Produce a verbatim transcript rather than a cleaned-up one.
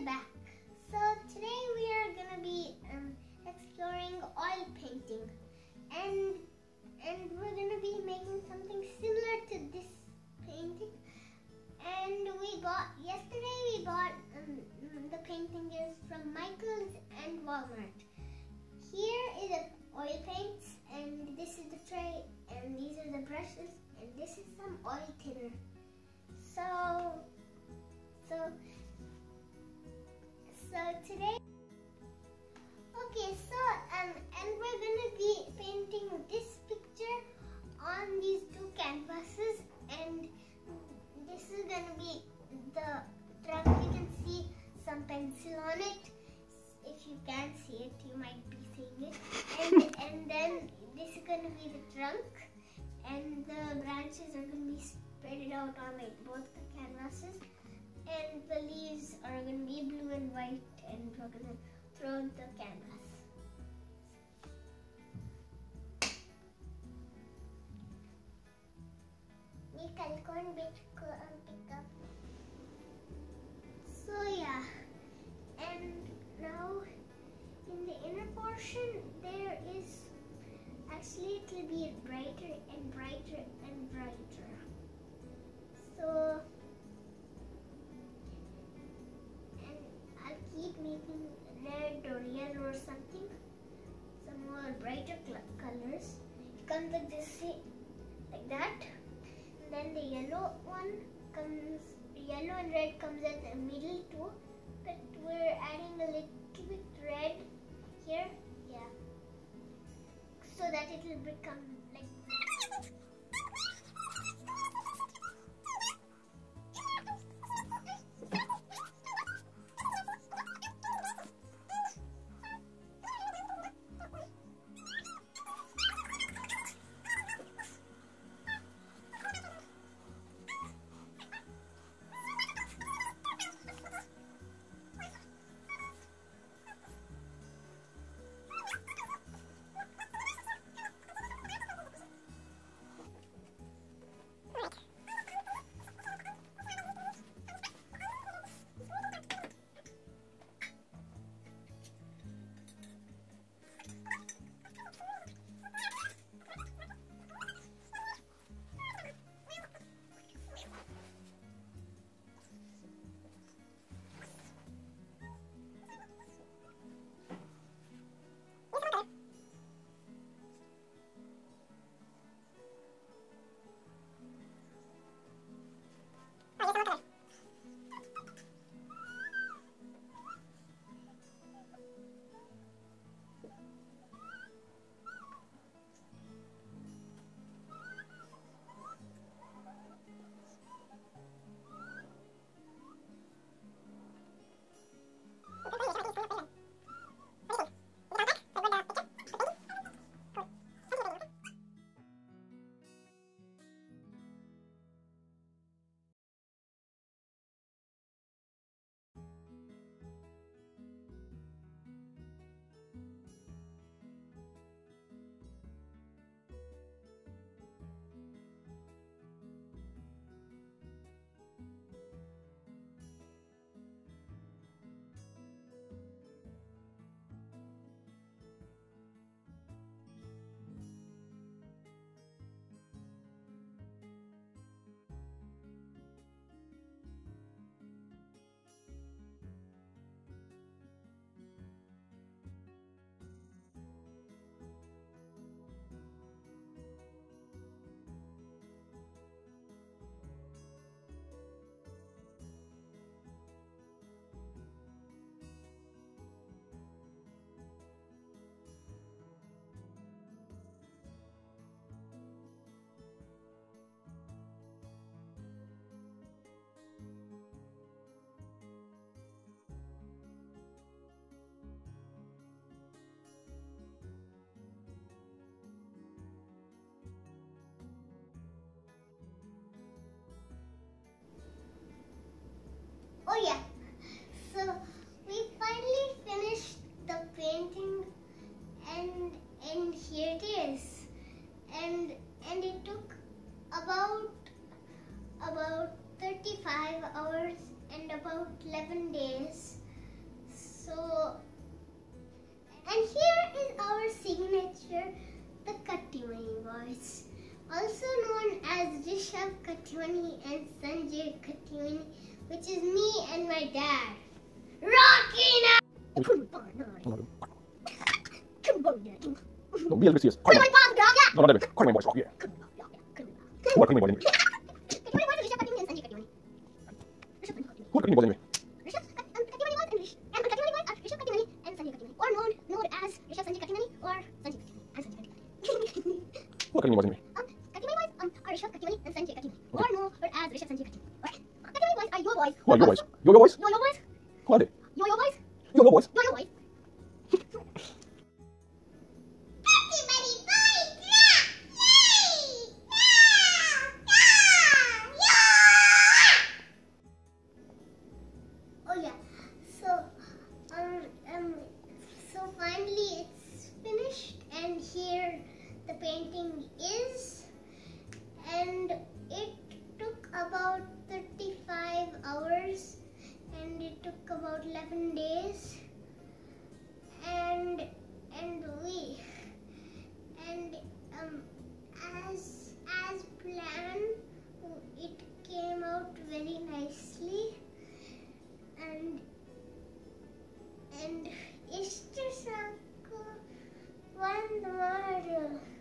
back. So today we are gonna be um, exploring oil painting, and and we're gonna be making something similar to this painting. And we got yesterday we got um, the painting is from Michael's and Walmart. Here is the oil paints, and this is the tray, and these are the brushes, and this is some oil thinner. So so so today, okay, so um and we're gonna be painting this picture on these two canvases, and this is gonna be the trunk. You can see some pencil on it. If you can't see it, you might be seeing it. And and then this is gonna be the trunk, and the branches are gonna be spread out on like both the canvases, and the leaves are gonna be blue and white, and we're gonna throw the canvas. We can go and pick up. So yeah, and now in the inner portion there is actually it will be brighter and brighter and brighter. So and I'll keep making red or yellow or something, some more brighter colors. It comes like this, like that. And then the yellow one comes, yellow and red comes at the middle too, but we're adding a little bit red here, yeah, so that it will become like this. Oh yeah, so we finally finished the painting, and and here it is, and and it took about about thirty-five hours and about eleven days So, and here is our signature, the Kattimani Boyz, also known as Rishab Kattimani and Sanjay Kattimani, which is me and my dad. Rocking out! No, real serious. Call me. No, no, David. Call me Boyz. Yeah. Who are Kattimani Boyz anyway? Kattimani Boyz is Rishab Kattimani and Sanjay Kattimani. Who are Kattimani Boyz anyway? Rishab and Kattimani Boyz and Rish and the Kattimani Boyz are Rishab Kattimani and Sanjay Kattimani, or known known as Rishab Sanjay Kattimani or Sanjay Kattimani and Sanjay Kattimani. Who are Kattimani Boyz anyway? Um, Kattimani Boyz um are Rishab Kattimani and Sanjay Kattimani, or known as Rishab Sanjay Kattimani. Okay. Kattimani Boyz are your boys. Who are your boys? Yo-yo boys? Yo-yo boys? Who are they? Yo-yo boys? Yo-yo boys? Yo-yo boys? Oh yeah, so um um so finally it's finished, and here the painting is, and it took about thirty-five hours, and it took about eleven days, and and we and um as as planned, it came out very nicely. And and ಇಷ್ಟು ಸಾಕು ಒಂದು ಮಾಡು.